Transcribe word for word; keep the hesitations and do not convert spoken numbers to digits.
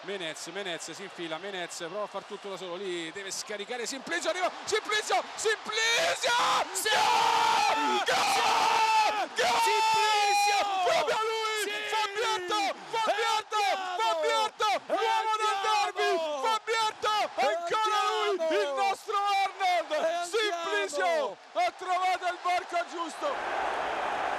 Menez, Menez si infila, Menez prova a far tutto da solo, lì deve scaricare Simplicio, arriva Simplicio, Simplicio! Sì! Gol! Gol! Gol! Simplicio! Proprio lui! Sì! Fabietto! Fabietto! Fabietto! L'uomo del derby! Fabietto! Ancora lui! Il nostro Arnold! Simplicio! Ha trovato il varco giusto!